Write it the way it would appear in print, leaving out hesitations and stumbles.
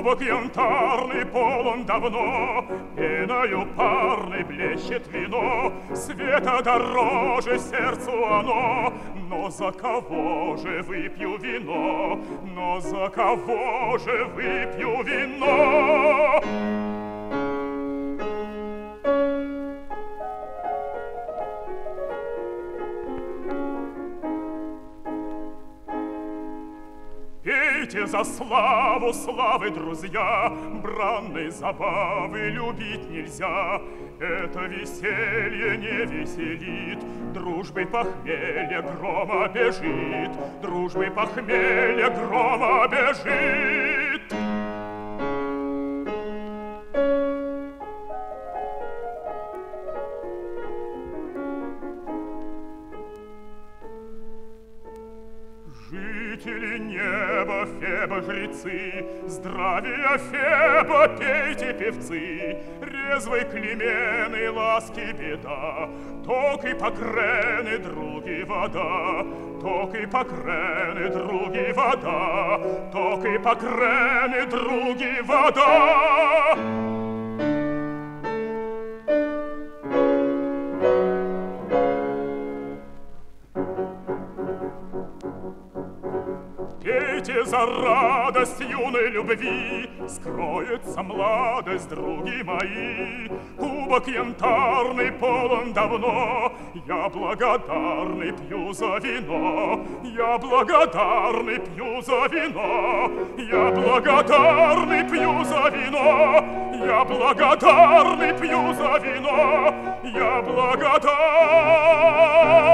Кубок янтарный полон давно, пеною парной блещет вино. Света дороже сердцу оно, но за кого же выпью вино? Но за кого же выпью вино? Пейте за славу славы, друзья, бранной забавы любить нельзя. Это веселье не веселит, дружбой похмелье грома бежит, дружбой похмелье грома бежит. Жители неба, Феба, жрецы, здравия Феба, пейте, певцы, резвой Климены, ласки беда, ток и покрены, други вода, ток и покрены, други вода, ток и покрены, други вода. Пейте за радость юной любви, скроется младость, други мои. Кубок янтарный полон давно, я благодарный пью за вино. Я благодарный пью за вино. Я благодарный пью за вино. Я благодарный пью за вино. Я благодарный.